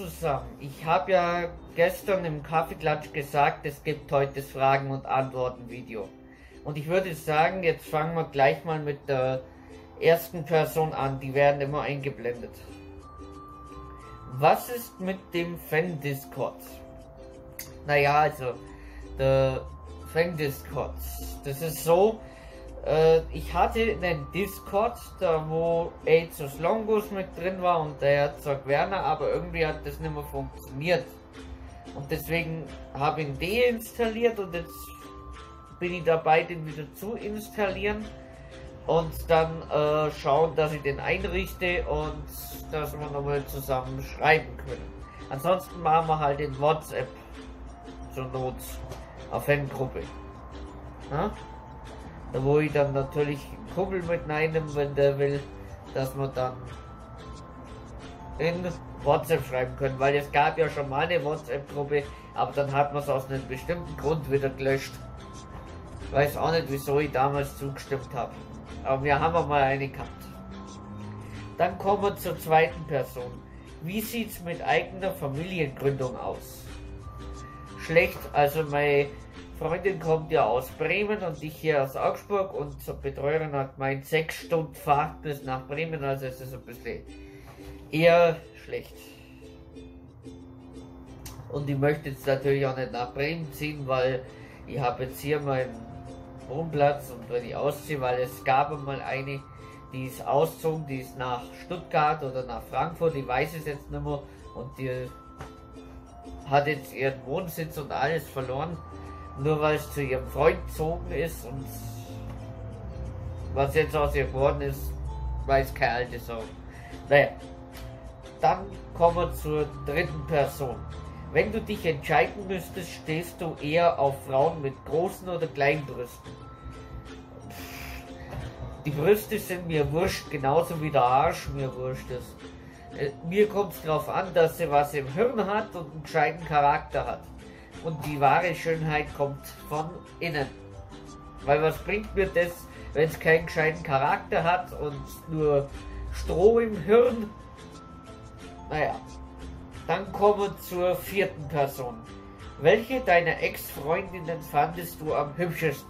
zusammen. Ich habe ja gestern im Kaffeeklatsch gesagt, es gibt heute das Fragen- und Antworten-Video. Und ich würde sagen, jetzt fangen wir gleich mal mit der ersten Person an. Die werden immer eingeblendet. Was ist mit dem Fan-Discord? Naja, also, der Fan-Discord. Das ist so, ich hatte einen Discord, da wo Azus Longus mit drin war und der Herzog Werner, aber irgendwie hat das nicht mehr funktioniert. Und deswegen habe ich ihn deinstalliert und jetzt bin ich dabei, den wieder zu installieren und dann schauen, dass ich den einrichte und dass wir nochmal zusammen schreiben können. Ansonsten machen wir halt in WhatsApp zur Not auf Fangruppe. Ja? Da wo ich dann natürlich einen Kumpel mit reinnehme, wenn der will, dass wir dann in WhatsApp schreiben können, weil es gab ja schon mal eine WhatsApp-Gruppe, aber dann hat man es aus einem bestimmten Grund wieder gelöscht. Ich weiß auch nicht, wieso ich damals zugestimmt habe. Aber wir haben mal eine gehabt. Dann kommen wir zur zweiten Person. Wie sieht es mit eigener Familiengründung aus? Schlecht, also meine Freundin kommt ja aus Bremen und ich hier aus Augsburg und zur Betreuerin hat gemeint 6 Stunden Fahrt bis nach Bremen, also es ist ein bisschen eher schlecht. Und ich möchte jetzt natürlich auch nicht nach Bremen ziehen, weil ich habe jetzt hier meinen Wohnplatz und wenn ich ausziehe, weil es gab einmal eine, die ist ausgezogen, die ist nach Stuttgart oder nach Frankfurt, ich weiß es jetzt nicht mehr und die hat jetzt ihren Wohnsitz und alles verloren, nur weil es zu ihrem Freund gezogen ist und was jetzt aus ihr geworden ist, weiß keine alte Sau. Naja, dann kommen wir zur dritten Person. Wenn du dich entscheiden müsstest, stehst du eher auf Frauen mit großen oder kleinen Brüsten? Die Brüste sind mir wurscht, genauso wie der Arsch mir wurscht ist. Mir kommt es darauf an, dass sie was im Hirn hat und einen gescheiten Charakter hat. Und die wahre Schönheit kommt von innen. Weil was bringt mir das, wenn es keinen gescheiten Charakter hat und nur Stroh im Hirn? Naja. Dann kommen wir zur vierten Person. Welche deiner Ex-Freundinnen fandest du am hübschesten?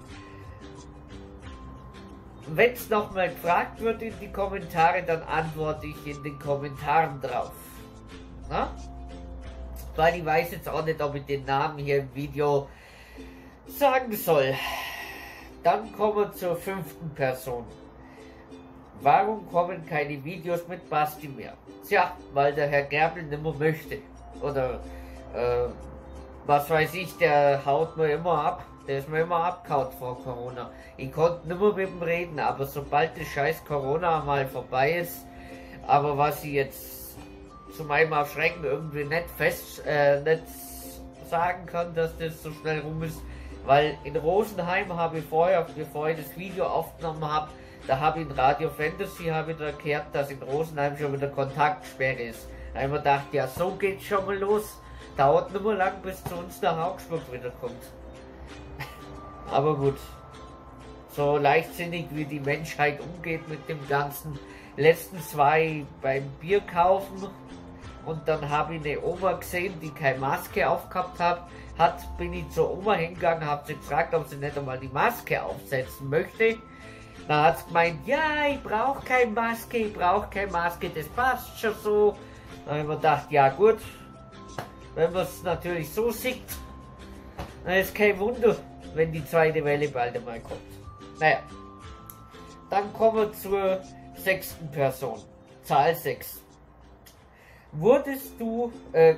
Wenn es nochmal gefragt wird in die Kommentare, dann antworte ich in den Kommentaren drauf. Na? Weil ich weiß jetzt auch nicht, ob ich den Namen hier im Video sagen soll. Dann kommen wir zur fünften Person. Warum kommen keine Videos mit Basti mehr? Tja, weil der Herr Gerbel nicht mehr möchte. Oder, was weiß ich, der haut mir immer ab. Der ist mir immer abgehauen vor Corona. Ich konnte nicht mehr mit ihm reden, aber sobald das scheiß Corona mal vorbei ist, aber was ich jetzt zu meinem Erschrecken irgendwie nicht nicht sagen kann, dass das so schnell rum ist, weil in Rosenheim habe ich vorher, bevor ich das Video aufgenommen habe, da habe ich in Radio Fantasy da gehört, dass in Rosenheim schon wieder Kontaktsperre ist. Da habe ich mir gedacht, ja so geht's schon mal los. Dauert nicht mehr lang, bis zu uns nach Augsburg wiederkommt. Aber gut, so leichtsinnig wie die Menschheit umgeht mit dem Ganzen. Letztens war ich beim Bier kaufen und dann habe ich eine Oma gesehen, die keine Maske aufgehabt hat. Bin ich zur Oma hingegangen, habe sie gefragt, ob sie nicht einmal die Maske aufsetzen möchte. Da hat sie gemeint, ja, ich brauche keine Maske, das passt schon so. Da habe ich mir gedacht, ja gut, wenn man es natürlich so sieht, dann ist kein Wunder, wenn die zweite Welle bald einmal kommt. Naja, dann kommen wir zur sechsten Person, Zahl 6. Würdest du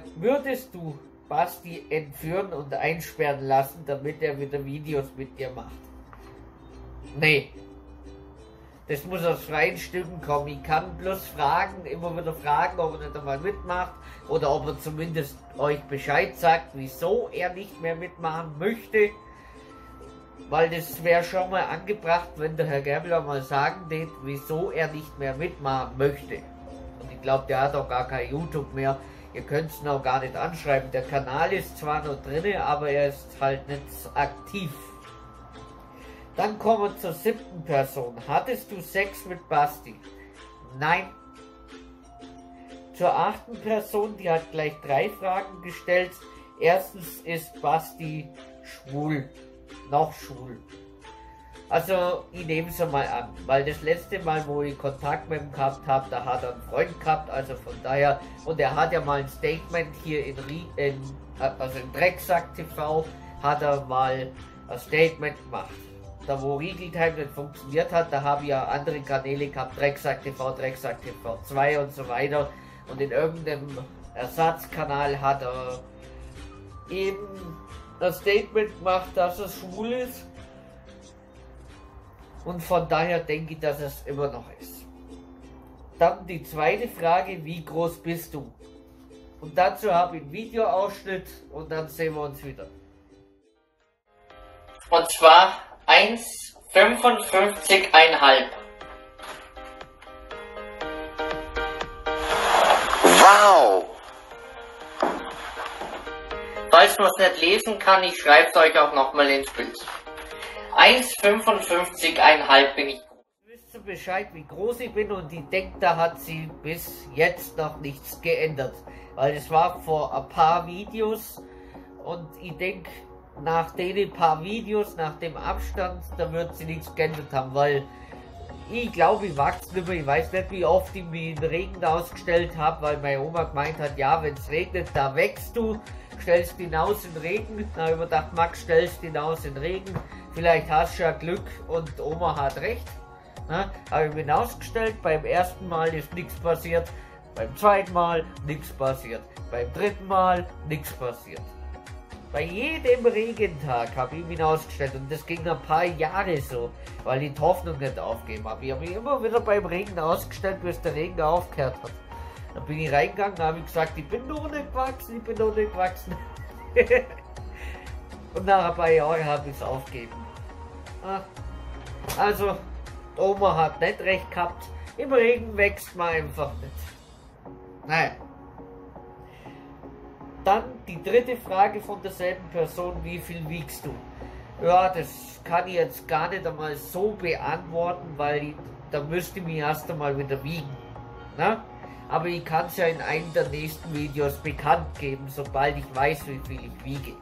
Basti entführen und einsperren lassen, damit er wieder Videos mit dir macht? Nee. Das muss aus freien Stücken kommen. Ich kann bloß fragen, immer wieder fragen, ob er nicht einmal mitmacht oder ob er zumindest euch Bescheid sagt, wieso er nicht mehr mitmachen möchte. Weil das wäre schon mal angebracht, wenn der Herr Gerbler mal sagen wird, wieso er nicht mehr mitmachen möchte. Und ich glaube, der hat auch gar kein YouTube mehr. Ihr könnt es noch gar nicht anschreiben. Der Kanal ist zwar noch drin, aber er ist halt nicht aktiv. Dann kommen wir zur siebten Person. Hattest du Sex mit Basti? Nein. Zur 8. Person, die hat gleich 3 Fragen gestellt. Erstens, ist Basti schwul? Noch schwul? Also, ich nehme es mal an, weil das letzte Mal, wo ich Kontakt mit ihm gehabt habe, da hat er einen Freund gehabt, also von daher, und er hat ja mal ein Statement hier in Drecksack TV, hat er mal ein Statement gemacht. Da wo Regeltime nicht funktioniert hat, da habe ich ja andere Kanäle gehabt, Drecksack TV 2 und so weiter. Und in irgendeinem Ersatzkanal hat er eben ein Statement gemacht, dass er schwul ist. Und von daher denke ich, dass es immer noch ist. Dann die zweite Frage, wie groß bist du? Und dazu habe ich einen Videoausschnitt und dann sehen wir uns wieder. Und zwar 1,55,5. Wow! Falls man es nicht lesen kann, ich schreibe es euch auch nochmal ins Bild. 1,55,5 bin ich. Wisst ihr Bescheid, wie groß ich bin, und ich denke, da hat sie bis jetzt noch nichts geändert. Weil es war vor ein paar Videos und ich denke, nach den paar Videos, nach dem Abstand, da wird sie nichts geändert haben, weil ich glaube, ich wachse nicht mehr. Ich weiß nicht, wie oft ich mich in den Regen ausgestellt habe, weil meine Oma gemeint hat, ja, wenn es regnet, da wächst du, stellst ihn aus in den Regen. Da habe ich mir gedacht, Max, stellst ihn aus in den Regen, vielleicht hast du ja Glück und Oma hat recht. Habe ich mich ausgestellt, beim ersten Mal ist nichts passiert, beim zweiten Mal nichts passiert, beim dritten Mal nichts passiert. Bei jedem Regentag habe ich mich ausgestellt und das ging ein paar Jahre so, weil ich die Hoffnung nicht aufgegeben habe. Ich habe mich immer wieder beim Regen ausgestellt, bis der Regen aufgehört hat. Dann bin ich reingegangen und habe gesagt, ich bin noch nicht gewachsen, ich bin noch nicht gewachsen. Und nach ein paar Jahren habe ich es aufgegeben. Also, Oma hat nicht recht gehabt, im Regen wächst man einfach nicht. Naja. Dann die dritte Frage von derselben Person, wie viel wiegst du? Ja, das kann ich jetzt gar nicht einmal so beantworten, weil da müsste ich mich erst einmal wieder wiegen. Na? Aber ich kann es ja in einem der nächsten Videos bekannt geben, sobald ich weiß, wie viel ich wiege.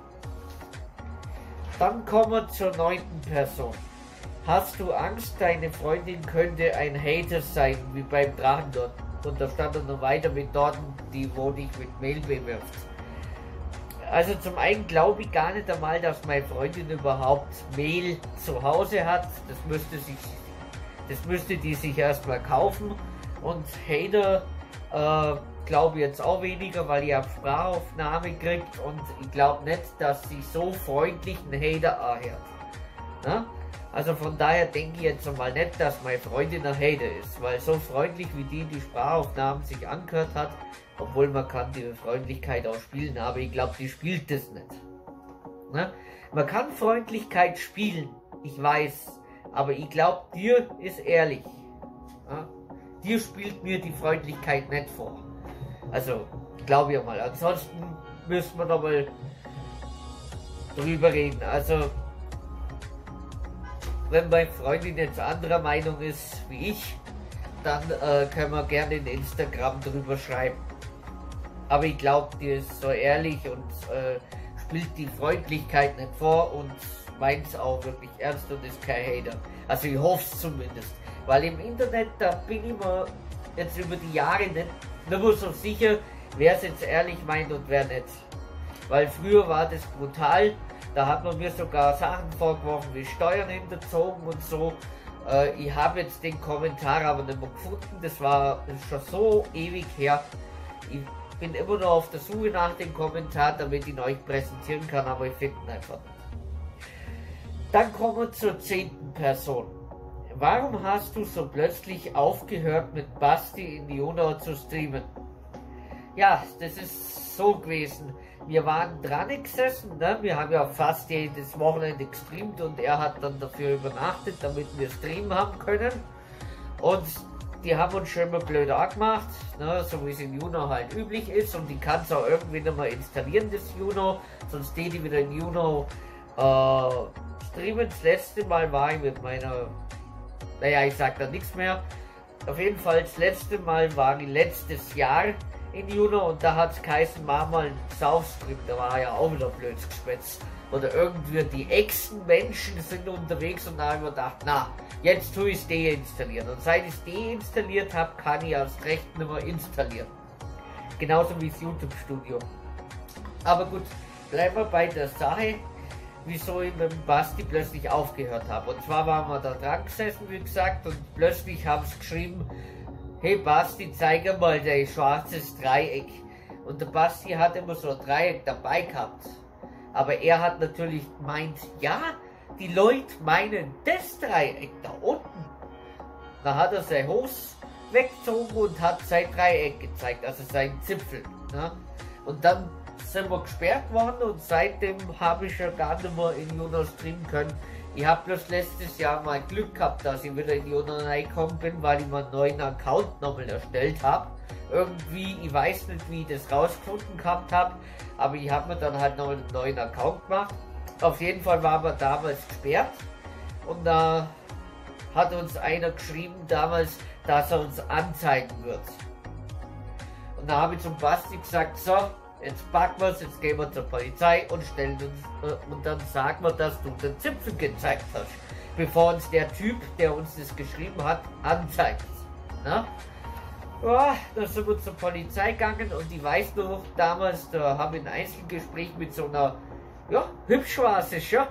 Dann kommen wir zur 9. Person. Hast du Angst, deine Freundin könnte ein Hater sein, wie beim Drachen dort? Und da stand er noch weiter mit dort, die wo dich mit Mail bewirft. Also zum einen glaube ich gar nicht einmal, dass meine Freundin überhaupt Mail zu Hause hat. Das müsste die sich erstmal kaufen. Und Hater glaube ich jetzt auch weniger, weil ich eine Sprachaufnahme kriegt und ich glaube nicht, dass sie so freundlich einen Hater anhört. Na? Also von daher denke ich jetzt einmal nicht, dass meine Freundin ein Hater ist, weil so freundlich wie die Sprachaufnahmen sich angehört hat, obwohl man kann die Freundlichkeit auch spielen, aber ich glaube, die spielt das nicht. Na? Man kann Freundlichkeit spielen, ich weiß, aber ich glaube, dir ist ehrlich. Na? Dir spielt mir die Freundlichkeit nicht vor. Also, glaube ich mal. Ansonsten müssen wir noch mal drüber reden. Also, wenn meine Freundin jetzt anderer Meinung ist wie ich, dann können wir gerne in Instagram drüber schreiben. Aber ich glaube, die ist so ehrlich und spielt die Freundlichkeit nicht vor und meint es auch wirklich ernst und ist kein Hater. Also ich hoffe es zumindest. Weil im Internet, da bin ich mir jetzt über die Jahre nicht mehr so sicher, wer es jetzt ehrlich meint und wer nicht. Weil früher war das brutal, da hat man mir sogar Sachen vorgeworfen wie Steuern hinterzogen und so. Ich habe jetzt den Kommentar aber nicht mehr gefunden, das war schon so ewig her. Ich bin immer noch auf der Suche nach dem Kommentar, damit ich ihn euch präsentieren kann, aber ich finde ihn einfach nicht. Dann kommen wir zur 10. Person. Warum hast du so plötzlich aufgehört mit Basti in Junau zu streamen? Ja, das ist so gewesen. Wir waren dran gesessen, ne? Wir haben ja fast jedes Wochenende gestreamt und er hat dann dafür übernachtet, damit wir streamen haben können. Und die haben uns schon mal blöd angemacht, ne? So wie es in Junau halt üblich ist. Und die kann es auch irgendwie noch mal installieren, das Junau, sonst die wieder in Junau streamen. Das letzte Mal war ich mit meiner... Naja, ich sag da nichts mehr. Auf jeden Fall, das letzte Mal war ich letztes Jahr in Juno und da hat es geheißen, mach mal einen Saufstream, da war ja auch wieder blödes Geschwätz. Oder irgendwie die Echsenmenschen sind unterwegs und da habe ich mir gedacht, na, jetzt tue ich es deinstallieren. Und seit ich es deinstalliert habe, kann ich erst recht nicht mehr installieren. Genauso wie das YouTube-Studio. Aber gut, bleiben wir bei der Sache, wieso ich mit dem Basti plötzlich aufgehört habe. Und zwar waren wir da dran gesessen, wie gesagt, und plötzlich haben sie geschrieben, hey Basti, zeig mal dein schwarzes Dreieck. Und der Basti hat immer so ein Dreieck dabei gehabt. Aber er hat natürlich gemeint, ja, die Leute meinen das Dreieck da unten. Da hat er sein Hose weggezogen und hat sein Dreieck gezeigt, also sein Zipfel. Ne? Und dann sind wir gesperrt worden und seitdem habe ich ja gar nicht mehr in Juno streamen können. Ich habe bloß letztes Jahr mal Glück gehabt, dass ich wieder in Juno reingekommen bin, weil ich mir einen neuen Account nochmal erstellt habe. Irgendwie, ich weiß nicht, wie ich das rausgefunden gehabt habe, aber ich habe mir dann halt noch einen neuen Account gemacht. Auf jeden Fall waren wir damals gesperrt und da hat uns einer geschrieben damals, dass er uns anzeigen wird. Und da habe ich zum Basti gesagt, so, jetzt packen wir es, jetzt gehen wir zur Polizei und stellen uns und dann sagen wir, dass du den Zipfel gezeigt hast, bevor uns der Typ, der uns das geschrieben hat, anzeigt. Na? Ja, da sind wir zur Polizei gegangen und ich weiß noch, damals, da habe ich ein Einzelgespräch mit so einer, ja, hübsch war sie schon,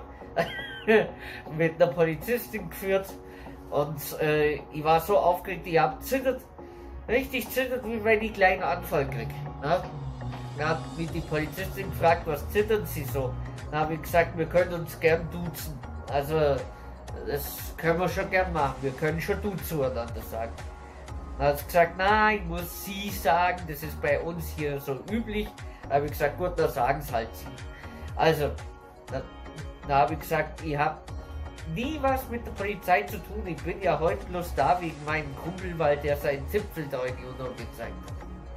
mit einer Polizistin geführt und ich war so aufgeregt, ich habe zittert, richtig zittert, wie wenn ich einen kleinen Anfall kriege. Ne? Da hat mich die Polizistin gefragt, was zittern Sie so? Dann habe ich gesagt, wir können uns gern duzen. Also, das können wir schon gern machen, wir können schon du zueinander sagen. Dann hat sie gesagt, nein, ich muss Sie sagen, das ist bei uns hier so üblich. Da habe ich gesagt, gut, dann sagen es halt Sie. Also, da habe ich gesagt, ich habe nie was mit der Polizei zu tun. Ich bin ja heute bloß da wegen meinem Kumpel, weil der seinen Zipfel da in Juno gezeigt hat.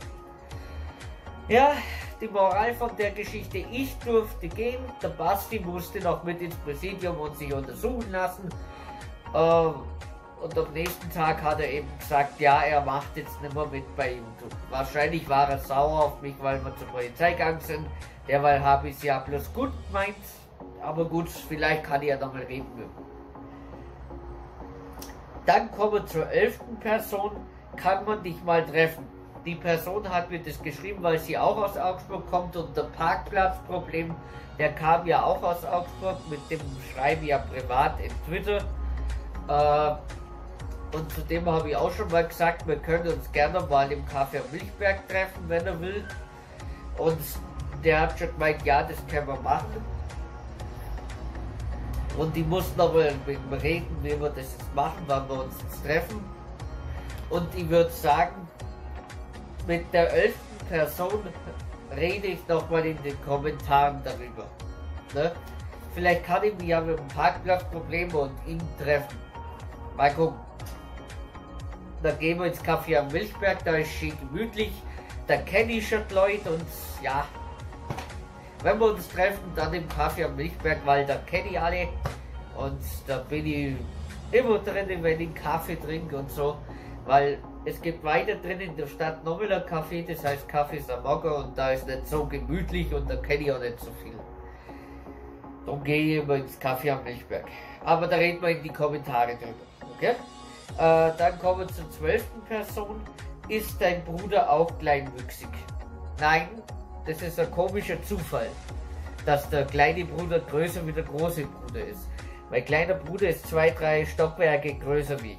Ja, die Moral von der Geschichte, ich durfte gehen, der Basti musste noch mit ins Präsidium und sich untersuchen lassen. Und am nächsten Tag hat er eben gesagt, ja, er macht jetzt nicht mehr mit bei YouTube. Wahrscheinlich war er sauer auf mich, weil wir zur Polizei gegangen sind. Derweil habe ich es ja bloß gut gemeint. Aber gut, vielleicht kann ich ja nochmal reden mit ihm. Dann kommen wir zur 11. Person, kann man dich mal treffen. Die Person hat mir das geschrieben, weil sie auch aus Augsburg kommt und der Parkplatzproblem, der kam ja auch aus Augsburg, mit dem schreibe ich ja privat in Twitter. Und zudem habe ich auch schon mal gesagt, wir können uns gerne mal im Café am Milchberg treffen, wenn er will. Und der hat schon gemeint, ja, das können wir machen. Und ich muss noch mal mit ihm reden, wie wir das jetzt machen, wann wir uns jetzt treffen. Und ich würde sagen, mit der 11. Person rede ich noch mal in den Kommentaren darüber. Ne? Vielleicht kann ich mich ja mit dem Parkplatzproblem und ihn treffen. Mal gucken. Dann gehen wir ins Café am Milchberg, da ist schön gemütlich. Da kenne ich schon die Leute und ja, wenn wir uns treffen, dann im Café am Milchberg, weil da kenne ich alle. Und da bin ich immer drin, wenn ich einen Kaffee trinke und so. Weil es gibt weiter drin in der Stadt noch wieder Café, das heißt Café Samogga und da ist nicht so gemütlich und da kenne ich auch nicht so viel. Darum gehe ich immer ins Café am Milchberg. Aber da reden wir in die Kommentare drüber. Okay? Dann kommen wir zur 12. Person. Ist dein Bruder auch kleinwüchsig? Nein, das ist ein komischer Zufall, dass der kleine Bruder größer wie der große Bruder ist. Mein kleiner Bruder ist 2-3 Stockwerke größer wie ich.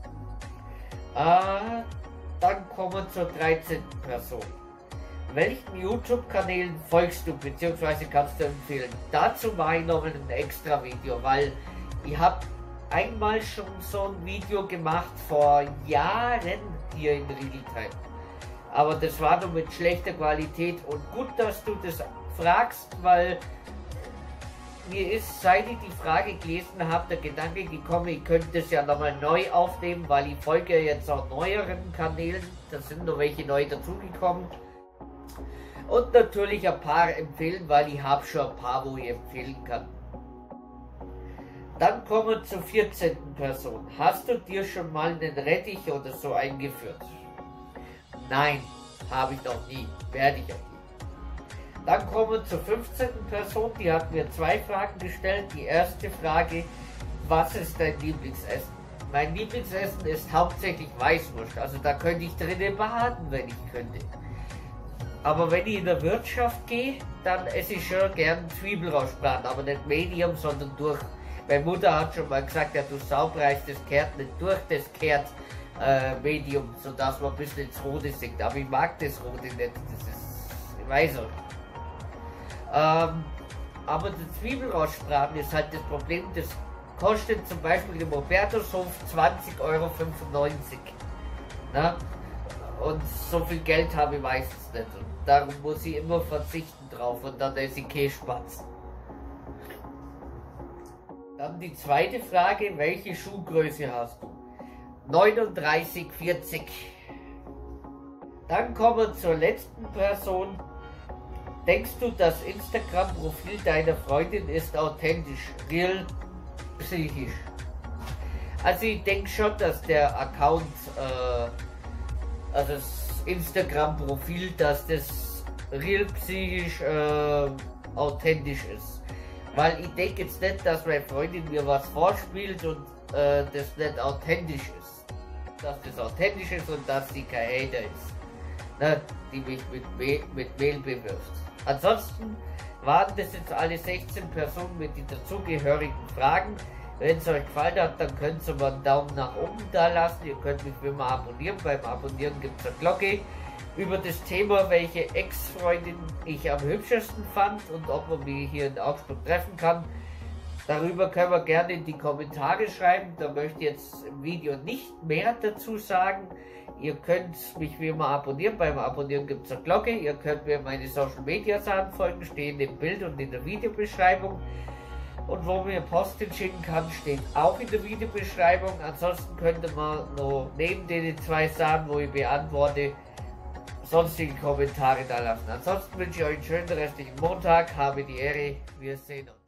Dann kommen wir zur 13. Person. Welchen YouTube-Kanälen folgst du bzw. kannst du empfehlen? Dazu mache ich noch ein extra Video, weil ich habe einmal schon so ein Video gemacht vor Jahren hier in Realtime. Aber das war nur mit schlechter Qualität und gut, dass du das fragst, weil mir ist, seit ich die Frage gelesen habe, der Gedanke gekommen, ich könnte das ja nochmal neu aufnehmen, weil ich folge jetzt auch neueren Kanälen, da sind noch welche neu dazugekommen. Und natürlich ein paar empfehlen, weil ich habe schon ein paar, wo ich empfehlen kann. Dann kommen wir zur 14. Person. Hast du dir schon mal einen Rettich oder so eingeführt? Nein, Habe ich noch nie. Werde ich auch nie. Dann kommen wir zur 15. Person. Die hat mir 2 Fragen gestellt. Die erste Frage: Was ist dein Lieblingsessen? Mein Lieblingsessen ist hauptsächlich Weißwurst. Also da könnte ich drinnen baden, wenn ich könnte. Aber wenn ich in der Wirtschaft gehe, dann esse ich schon gern Zwiebelrostbraten. Aber nicht Medium, sondern durch. Meine Mutter hat schon mal gesagt, ja, du Saupreis, das kehrt nicht durch, das kehrt Medium, sodass man ein bisschen ins Rote sinkt. Aber ich mag das Rote nicht, das ist, ich weiß auch. Aber der Zwiebelrostbraten ist halt das Problem, das kostet zum Beispiel im Hubertushof 20,95 €. Na? Und so viel Geld habe ich meistens nicht. Und darum muss ich immer verzichten drauf und dann esse ich Käsespatz. Dann die zweite Frage: Welche Schuhgröße hast du? 39, 40. Dann kommen wir zur letzten Person. Denkst du, das Instagram-Profil deiner Freundin ist authentisch, real, psychisch? Also ich denke schon, dass der Account, also das Instagram-Profil, dass das real, psychisch, authentisch ist. Weil ich denke jetzt nicht, dass meine Freundin mir was vorspielt und das nicht authentisch ist. Dass das authentisch ist und dass sie kein Hater ist, ne, die mich mit Mail bewirft. Ansonsten waren das jetzt alle 16 Personen mit den dazugehörigen Fragen. Wenn es euch gefallen hat, dann könnt ihr mal einen Daumen nach oben da lassen. Ihr könnt mich wie immer abonnieren. Beim Abonnieren gibt es eine Glocke. Über das Thema, welche Ex-Freundin ich am hübschesten fand und ob man mich hier in Augsburg treffen kann, darüber können wir gerne in die Kommentare schreiben. Da möchte ich jetzt im Video nicht mehr dazu sagen. Ihr könnt mich wie immer abonnieren. Beim Abonnieren gibt es eine Glocke. Ihr könnt mir meine Social Media Sachen folgen, stehen im Bild und in der Videobeschreibung. Und wo mir Post hinschicken kann, steht auch in der Videobeschreibung. Ansonsten könnte man noch neben den 2 Sachen, wo ich beantworte, sonstige Kommentare da lassen. Ansonsten wünsche ich euch einen schönen restlichen Montag. Habe die Ehre. Wir sehen uns.